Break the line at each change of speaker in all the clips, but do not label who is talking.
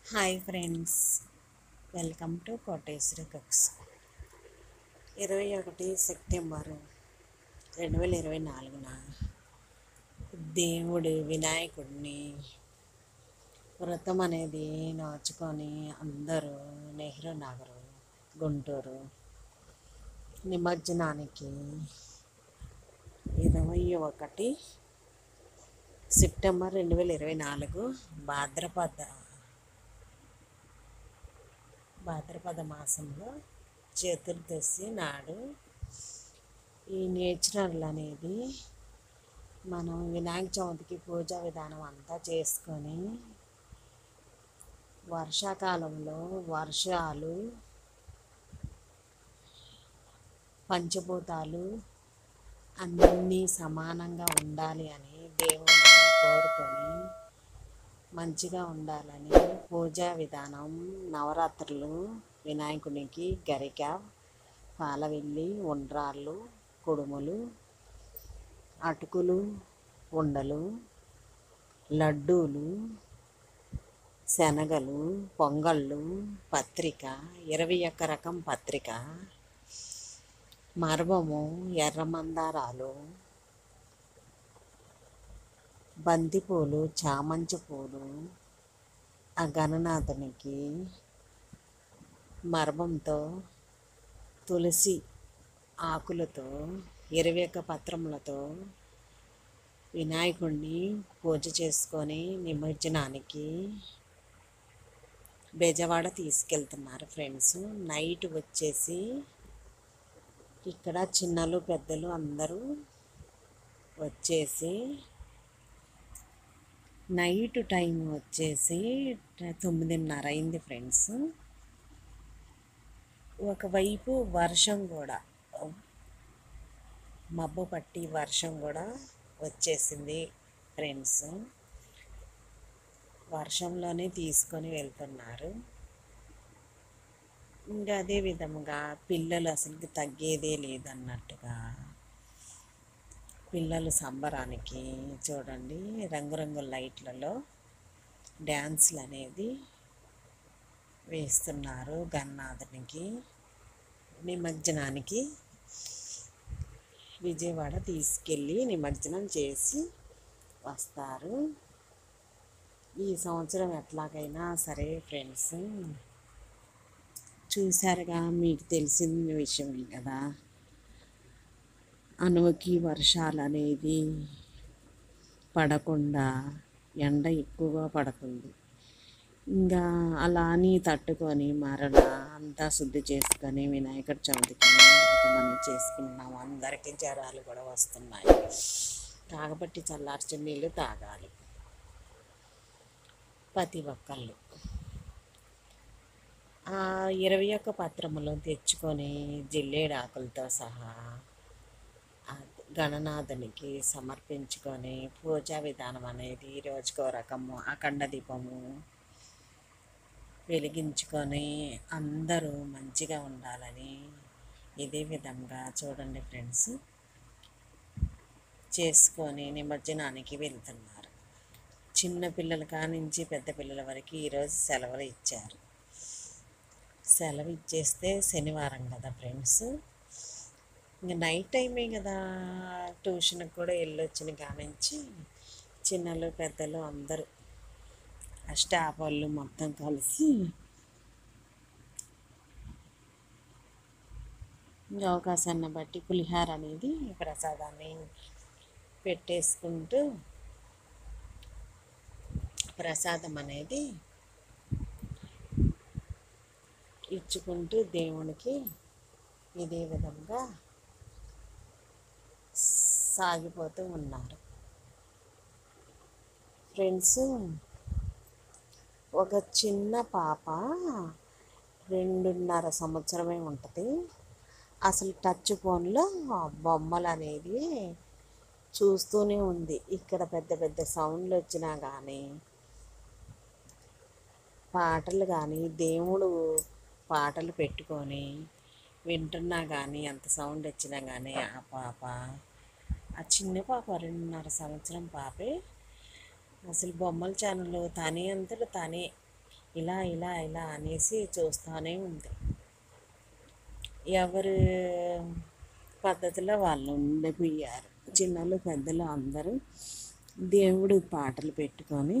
Hi friends, welcome to Koteswari cooks. 21 September 2024 దేవుడు వినాయకుడిని వ్రతం అనేది నోచుకొని అందరూ నెహ్రూ నగరు గుంటూరు నిమజ్జనానికి 21 సెప్టెంబర్ 2024 భాద్రపద మాసంలో చతుర్దశి నాడు ఈ నేచురల్ అనేది మనం వినాయక చవితికి పూజా విధానం అంతా చేసుకొని వర్షాకాలంలో వర్షాలు పంచభూతాలు అన్నీ సమానంగా ఉండాలి అని దేవుణ్ణి కోరుకొని మంచిగా ఉండాలని పూజా విధానం నవరాత్రులు వినాయకునికి గరిక పాలవెల్లి ఉండ్రాళ్ళు కుడుములు అటుకులు ఉండలు లడ్డూలు శనగలు పొంగళ్ళు పత్రిక 21 రకం పత్రిక మర్బము ఎర్రమందారాలు బంతిపూలు చామంతి పూలు ఆ గణనాథునికి మర్బంతో తులసి ఆకులతో 21 పత్రములతో వినాయకుడిని పూజ చేసుకొని నిమజ్జనానికి బెజవాడ తీసుకెళ్తున్నారు ఫ్రెండ్స్. నైట్ వచ్చేసి ఇక్కడ చిన్నలు పెద్దలు అందరూ వచ్చేసి నైట్ టైం వచ్చేసి 9:30 అయింది ఫ్రెండ్స్. ఒకవైపు వర్షం కూడా మబ్బు పట్టి వర్షం కూడా వచ్చేసింది ఫ్రెండ్స్. వర్షంలోనే తీసుకొని వెళ్తున్నారు. ఇంకా అదే విధముగా పిల్లలు అసలుకి తగ్గేదే లేదన్నట్టుగా పిల్లలు సంబరానికి చూడండి రంగురంగుల లైట్లలో డ్యాన్స్లు అనేది వేస్తున్నారు. గణనాథునికి నిమజ్జనానికి విజయవాడ తీసుకెళ్ళి నిమజ్జనం చేసి వస్తారు. ఈ సంవత్సరం ఎట్లాగైనా సరే ఫ్రెండ్స్, చూసారుగా, మీకు తెలిసిన విషయమే కదా, అనువుకి వర్షాలు అనేది పడకుండా ఎండ ఎక్కువగా పడుతుంది. ఇంకా అలా అని తట్టుకొని మరలా అంతా శుద్ధి చేసుకొని వినాయకుడి చవితికి మనం చేసుకున్నాం. అందరికీ జ్వరాలు కూడా వస్తున్నాయి కాబట్టి చల్లార్చిన నీళ్ళు తాగాలి ప్రతి ఒక్కళ్ళు. 21 పత్రములు తెచ్చుకొని జిల్లేడాకులతో సహా గణనాథునికి సమర్పించుకొని పూజా విధానం అనేది రోజుకో రకము అఖండ దీపము వెలిగించుకొని అందరూ మంచిగా ఉండాలని ఇదే విధంగా చూడండి ఫ్రెండ్స్ చేసుకొని నిమజ్జనానికి వెళ్తున్నారు. చిన్న పిల్లల కానించి పెద్ద పిల్లల వరకు ఈరోజు సెలవులు ఇచ్చారు. సెలవు ఇచ్చేస్తే శనివారం కదా ఫ్రెండ్స్, ఇంకా నైట్ టైమే కదా, ట్యూషన్కి కూడా వెళ్ళొచ్చిన కానించి చిన్నలు పెద్దలు అందరూ ఆ స్టాఫ్ వాళ్ళు మొత్తం కలిసి ఇంకా అవకాశాన్ని బట్టి పులిహార అనేది ప్రసాదాన్ని పెట్టేసుకుంటూ ప్రసాదం అనేది ఇచ్చుకుంటూ దేవునికి ఇదే విధంగా సాగిపోతూ ఉన్నారు ఫ్రెండ్స్. ఒక చిన్న పాప 2.5 సంవత్సరమే ఉంటుంది. అసలు టచ్ ఫోన్లో బొమ్మలు అనేది చూస్తూనే ఉంది. ఇక్కడ పెద్ద పెద్ద సౌండ్లు వచ్చినా కానీ పాటలు కానీ దేవుడు పాటలు పెట్టుకొని వింటున్నా కానీ ఎంత సౌండ్ వచ్చినా కానీ ఆ పాప, ఆ చిన్న పాప 2.5 సంవత్సరం పాపే అసలు బొమ్మల ఛానల్ తనే అంతలో తనే ఇలా ఇలా ఇలా అనేసి చూస్తూనే ఉంది. ఎవరు పద్ధతిలో వాళ్ళు ఉండిపోయారు. చిన్నలు పెద్దలు అందరూ దేవుడు పాటలు పెట్టుకొని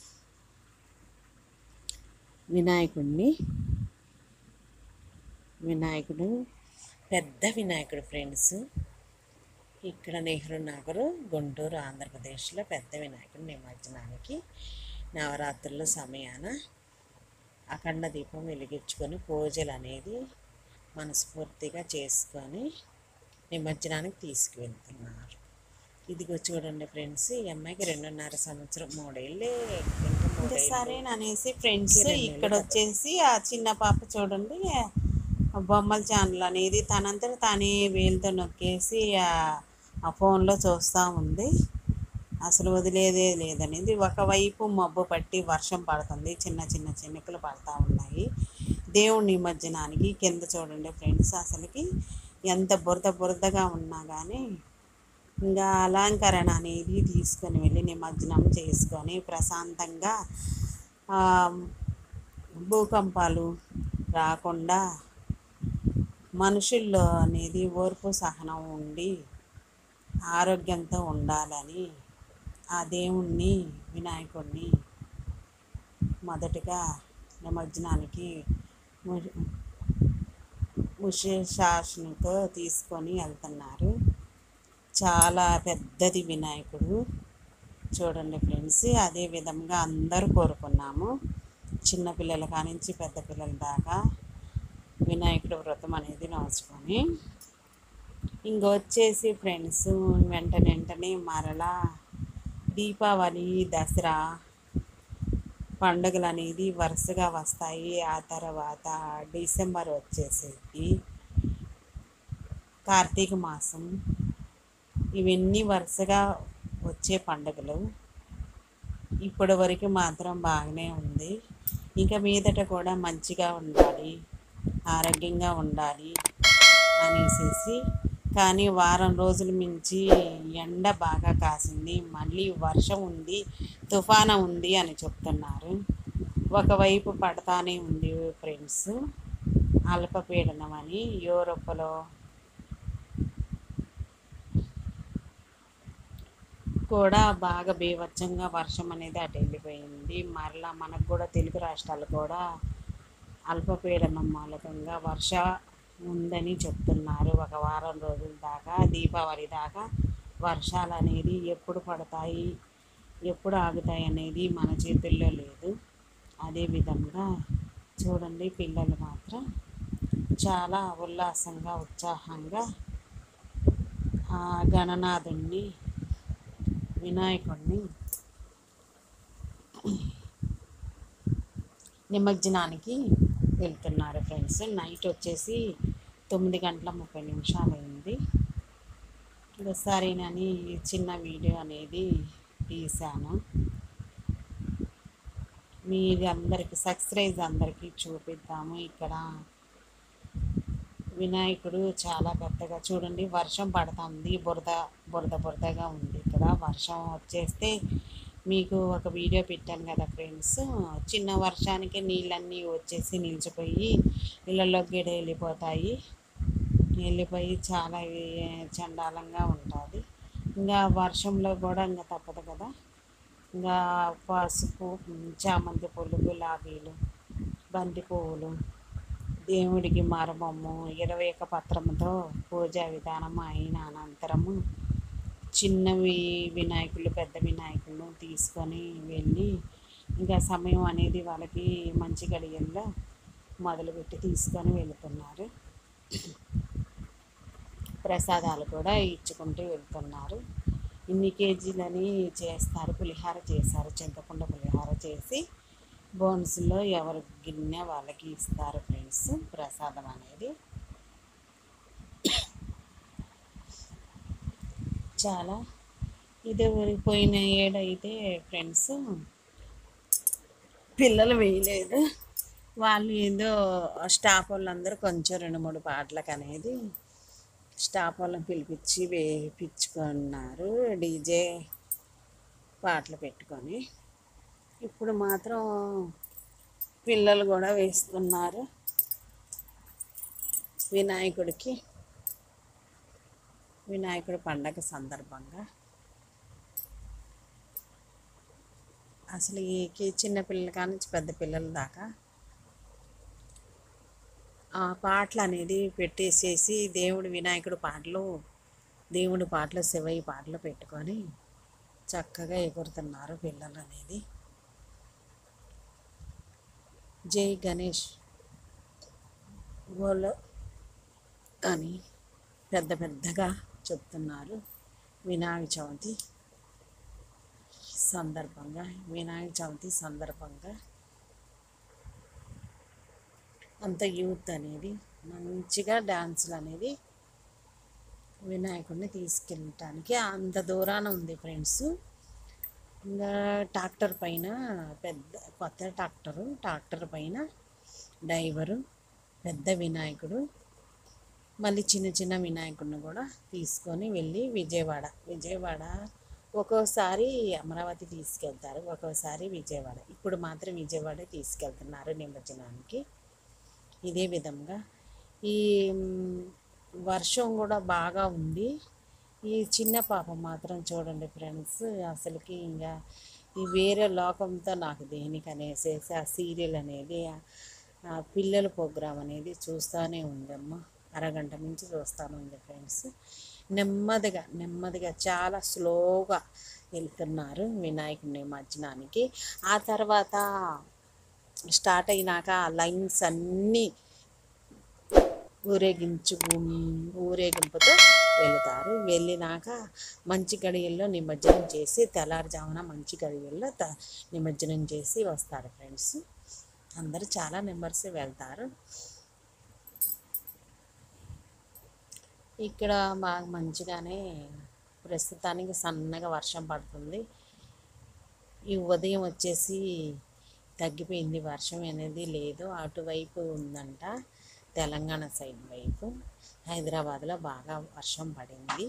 వినాయకుడు పెద్ద వినాయకుడు ఫ్రెండ్స్. ఇక్కడ నెహ్రూ నగర్ గుంటూరు ఆంధ్రప్రదేశ్లో పెద్ద వినాయకుడు నిమజ్జనానికి నవరాత్రుల సమయాన అఖండ దీపం వెలిగించుకొని పూజలు అనేది మనస్ఫూర్తిగా చేసుకొని నిమజ్జనానికి తీసుకువెళ్తున్నారు. ఇదిగో చూడండి ఫ్రెండ్స్, ఈ అమ్మాయికి 2.5 సంవత్సరం, 3 ఏళ్ళే. ఇంకా సరేననేసి ఫ్రెండ్స్ ఇక్కడ వచ్చేసి ఆ చిన్న పాప చూడండి బొమ్మల ఛానల్ అనేది తనంతట తానే వేలుతో నొక్కేసి ఆ ఫోన్లో చూస్తూ ఉంది. అసలు వదిలేదే లేదనేది. ఒకవైపు మబ్బు పట్టి వర్షం పడుతుంది, చిన్న చిన్న చినుకులు పడుతూ ఉన్నాయి. దేవుడి నిమజ్జనానికి కింద చూడండి ఫ్రెండ్స్, అసలుకి ఎంత బురదగా ఉన్నా కానీ ఇంకా అలంకరణ అనేది తీసుకొని వెళ్ళి నిమజ్జనం చేసుకొని ప్రశాంతంగా భూకంపాలు రాకుండా మనుషుల్లో అనేది ఓర్పు సహనం ఉండి ఆరోగ్యంతో ఉండాలని ఆ దేవుణ్ణి వినాయకుడిని మొదటగా నిమజ్జనానికి ముషేషాసనతో తీసుకొని వెళ్తున్నారు. చాలా పెద్దది వినాయకుడు చూడండి ఫ్రెండ్స్. అదే విధంగా అందరూ కోరుకున్నాము, చిన్నపిల్లల కానించి పెద్ద పిల్లల దాకా వినాయకుడు వ్రతం అనేది నోచుకొని ఇంకొచ్చేసి ఫ్రెండ్స్ వెంటనే మరలా దీపావళి, దసరా పండుగలు అనేది వరుసగా వస్తాయి. ఆ తర్వాత డిసెంబర్ వచ్చేసేది కార్తీక మాసం. ఇవన్నీ వరుసగా వచ్చే పండుగలు. ఇప్పటి వరకు మాత్రం బాగానే ఉంది. ఇంకా మీదట కూడా మంచిగా ఉండాలి, ఆరోగ్యంగా ఉండాలి అనేసి. కానీ వారం రోజుల మించి ఎండ బాగా కాసింది, మళ్ళీ వర్షం ఉంది, తుఫాను ఉంది అని చెప్తున్నారు. ఒకవైపు పడతానే ఉంది ఫ్రెండ్స్ అల్పపీడనం అని. యూరోప్లో కూడా బాగా బీభత్సంగా వర్షం అనేది అటు వెళ్ళిపోయింది. మరలా మనకు కూడా తెలుగు రాష్ట్రాలు కూడా అల్పపీడనం మూలకంగా వర్ష ఉందని చెప్తున్నారు. ఒక వారం రోజుల దాకా, దీపావళి దాకా వర్షాలు అనేది ఎప్పుడు పడతాయి, ఎప్పుడు ఆగుతాయి అనేది మన చేతుల్లో లేదు. అదేవిధంగా చూడండి, పిల్లలు మాత్రం చాలా ఉల్లాసంగా ఉత్సాహంగా ఆ గణనాథుణ్ణి వినాయకుడిని నిమజ్జనానికి వెళ్తున్నారు ఫ్రెండ్స్. నైట్ వచ్చేసి 9:30 అయింది. సరేనని చిన్న వీడియో అనేది తీశాను. మీరు అందరికీ సబ్స్క్రైబ్ అందరికీ చూపిద్దాము. ఇక్కడ వినాయకుడు చాలా పెద్దగా చూడండి, వర్షం పడుతుంది, బురదగా ఉంది. ఇక్కడ వర్షం వచ్చేస్తే మీకు ఒక వీడియో పెట్టాను కదా ఫ్రెండ్స్, చిన్న వర్షానికి నీళ్ళన్నీ వచ్చేసి నిలిచిపోయి ఇళ్ళలోకి వెళ్ళిపోయి చాలా చండాలంగా ఉంటుంది. ఇంకా వర్షంలో కూడా ఇంకా తప్పదు కదా. ఇంకా పసుపు, చామంతి పూలు, గులాబీలు, బంతి పువ్వులు, దేవుడికి మరమము 21 పత్రముతో పూజా విధానం అయిన అనంతరము చిన్నవి వినాయకులు, పెద్ద వినాయకులను తీసుకొని వెళ్ళి ఇంకా సమయం అనేది వాళ్ళకి మంచి గడియల్లో మొదలుపెట్టి తీసుకొని వెళ్తున్నారు. ప్రసాదాలు కూడా ఇచ్చుకుంటూ వెళ్తున్నారు. ఇన్ని కేజీలని చేస్తారు. పులిహార చేశారు, చింతపండు పులిహార చేసి బోన్స్లో ఎవరి గిన్నె వాళ్ళకి ఇస్తారు ఫ్రెండ్స్ ప్రసాదం అనేది. చాలా ఇది పోయిన ఏడైతే ఫ్రెండ్స్ పిల్లలు వేయలేదు. వాళ్ళు ఏదో స్టాఫ్ వాళ్ళందరూ కొంచెం 2-3 పాటలకు అనేది స్టాఫ్ వాళ్ళని పిలిపించి వేయించుకున్నారు, డీజే పాటలు పెట్టుకొని. ఇప్పుడు మాత్రం పిల్లలు కూడా వేస్తున్నారు వినాయకుడికి. వినాయకుడి పండగ సందర్భంగా అసలు ఈ చిన్న పిల్లల కానించి పెద్ద పిల్లల దాకా ఆ పాటలు అనేది పెట్టేసేసి దేవుడి పాటలు శివయ్య పాటలు పెట్టుకొని చక్కగా ఎగురుతున్నారు పిల్లలు అనేది. జై గణేష్ గోలో అని పెద్ద పెద్దగా చెప్తున్నారు. వినాయక చవితి సందర్భంగా అంత యూత్ అనేది మంచిగా డ్యాన్సులు అనేది వినాయకుడిని తీసుకెళ్ళటానికి అంత దూరాన ఉంది ఫ్రెండ్స్. ఇంకా ట్రాక్టర్ పైన పెద్ద కొత్త ట్రాక్టర్ పైన డ్రైవరు పెద్ద వినాయకుడు, మళ్ళీ చిన్న చిన్న వినాయకుడిని కూడా తీసుకొని వెళ్ళి విజయవాడ ఒక్కోసారి అమరావతి తీసుకెళ్తారు, ఒక్కోసారి విజయవాడ. ఇప్పుడు మాత్రం విజయవాడ తీసుకెళ్తున్నారు నిమజ్జనానికి. ఇదే విధంగా ఈ వర్షం కూడా బాగా ఉంది. ఈ చిన్న పాప మాత్రం చూడండి ఫ్రెండ్స్, అసలుకి ఇంకా ఈ వేరే లోకంతో నాకు దేనికి అనేసేసి ఆ సీరియల్ అనేది పిల్లల ప్రోగ్రాం అనేది చూస్తూనే ఉందమ్మ. అరగంట నుంచి చూస్తూనే ఉంది ఫ్రెండ్స్. నెమ్మదిగా చాలా స్లోగా వెళ్తున్నారు వినాయకుడి నిమజ్జనానికి. ఆ తర్వాత స్టార్ట్ అయినాక లైన్స్ అన్నీ ఊరేగింపుతో వెళతారు. వెళ్ళినాక మంచి గడియల్లో నిమజ్జనం చేసి తెల్లారుజామున మంచి గడియల్లో నిమజ్జనం చేసి వస్తారు ఫ్రెండ్స్. అందరూ చాలా మెంబర్స్ వెళ్తారు. ఇక్కడ బాగా మంచిగానే ప్రస్తుతానికి సన్నగా వర్షం పడుతుంది. ఈ ఉదయం వచ్చేసి తగ్గిపోయింది, వర్షం అనేది లేదు. అటువైపు ఉందంట, తెలంగాణ సైడ్ వైపు హైదరాబాద్లో బాగా వర్షం పడింది.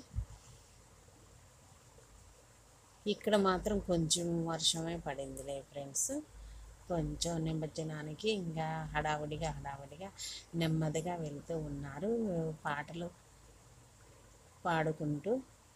ఇక్కడ మాత్రం కొంచెం వర్షమే పడిందిలే ఫ్రెండ్స్. కొంచెం నిమజ్జనానికి ఇంకా హడావుడిగా నెమ్మదిగా వెళ్తూ ఉన్నారు పాటలు పాడుకుంటూ.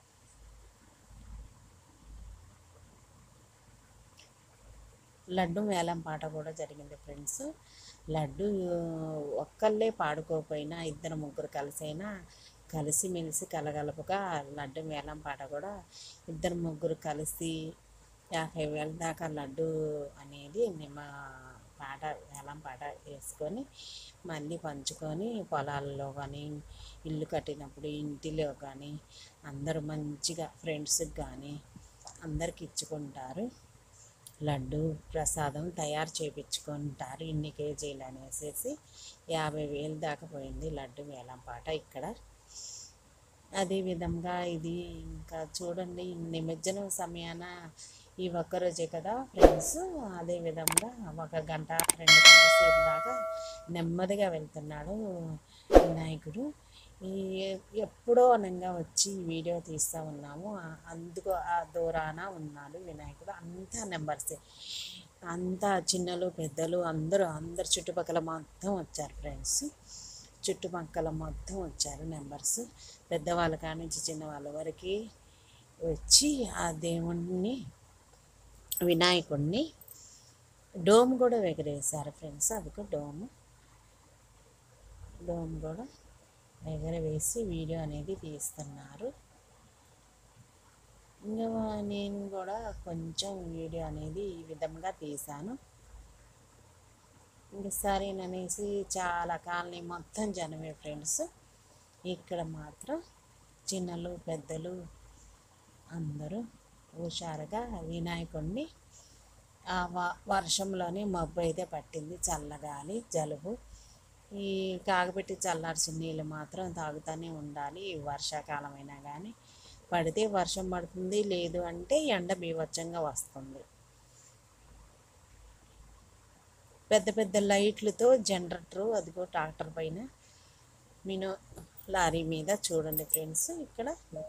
లడ్డు వేలం పాట కూడా జరిగింది ఫ్రెండ్స్. లడ్డు ఒక్కళ్ళే పాడుకోకపోయినా ఇద్దరు ముగ్గురు కలిసిమెలిసి కలగలుపుగా లడ్డు వేలం పాట కూడా ఇద్దరు ముగ్గురు కలిసి 50,000 దాకా లడ్డు అనేది వేలం పాట వేసుకొని మళ్ళీ పంచుకొని పొలాల్లో కానీ ఇల్లు కట్టినప్పుడు ఇంటిలో కానీ అందరూ మంచిగా ఫ్రెండ్స్కి కానీ అందరికి ఇచ్చుకుంటారు. లడ్డు ప్రసాదం తయారు చేయించుకుంటారు. ఇన్ని కేజీలు అనేసి 50,000 దాకా పోయింది లడ్డు వేలం పాట ఇక్కడ. అదేవిధంగా ఇది ఇంకా చూడండి, నిమజ్జనం సమయాన ఈ ఒక్కరోజే కదా ఫ్రెండ్స్. అదేవిధంగా 1 గంట 2 గంటల సేపు దాకా నెమ్మదిగా వెళ్తున్నాడు వినాయకుడు. ఎప్పుడో అనంగా వచ్చి వీడియో తీస్తూ ఉన్నాము, అందుకు ఆ దూరాన ఉన్నాడు వినాయకుడు. అంతా నెంబర్సే, అంతా చిన్నలు పెద్దలు అందరూ చుట్టుపక్కల మొత్తం వచ్చారు ఫ్రెండ్స్. చుట్టుపక్కల మొత్తం వచ్చారు నెంబర్స్, పెద్దవాళ్ళ కాడ నుంచి చిన్నవాళ్ళ వరకు వచ్చి ఆ దేవుణ్ణి వినాయకుడిని డోమ్ కూడా ఎగరేశారు ఫ్రెండ్స్. అదిగో డోమ్ కూడా ఎగరవేసి వీడియో అనేది తీస్తున్నారు. ఇంకా నేను కూడా కొంచెం వీడియో అనేది ఈ విధంగా తీశాను. ఇంక సరేననేసి చాలా కాలనీ మొత్తం జనమే ఫ్రెండ్స్. ఇక్కడ మాత్రం చిన్నలు పెద్దలు అందరూ హుషారుగా వినాయకుడిని వర్షంలోనే మబ్బు అయితే పట్టింది, చల్లగాలి జలుబు. ఈ కాగబెట్టి చల్లార్చిన నీళ్ళు మాత్రం తాగుతూనే ఉండాలి. వర్షాకాలం అయినా కానీ పడితే వర్షం పడుతుంది, లేదు అంటే ఎండ బీభత్సంగా వస్తుంది. పెద్ద పెద్ద లైట్లతో జనరేటరు అదిగో ట్రాక్టర్ పైన లారీ మీద చూడండి ఫ్రెండ్స్. ఇక్కడ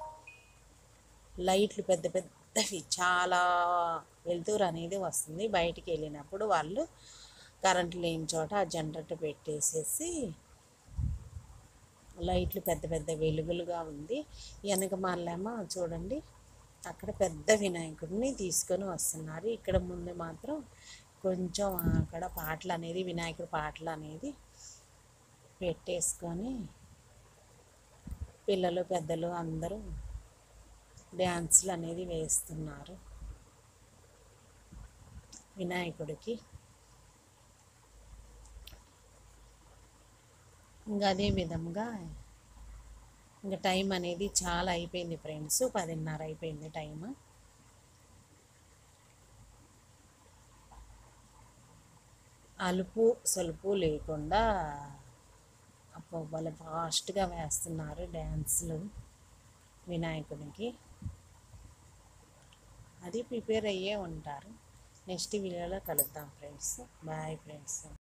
లైట్లు పెద్ద పెద్దవి, చాలా వెలుతురు అనేది వస్తుంది. బయటికి వెళ్ళినప్పుడు వాళ్ళు కరెంట్ లేని చోట ఆ జనరేటర్ పెట్టేసేసి లైట్లు పెద్ద పెద్ద వెలుగులుగా ఉంది. వెనక మళ్ళేమో చూడండి అక్కడ పెద్ద వినాయకుడిని తీసుకొని వస్తున్నారు. ఇక్కడ ముందు మాత్రం కొంచెం అక్కడ పాటలు అనేది వినాయకుడి పాటలు అనేది పెట్టేసుకొని పిల్లలు పెద్దలు అందరూ డ్యాన్సులు అనేది వేస్తున్నారు వినాయకుడికి. ఇంకా అదే విధంగా ఇంకా టైం అనేది చాలా అయిపోయింది ఫ్రెండ్స్, 10:30 అయిపోయింది టైం. అలుపు సలుపు లేకుండా వాళ్ళు ఫాస్ట్గా వేస్తున్నారు డ్యాన్సులు వినాయకుడికి. అది ప్రిపేర్ అయ్యే ఉంటారు. నెక్స్ట్ వీడియోలో కలుద్దాం ఫ్రెండ్స్. Bye friends.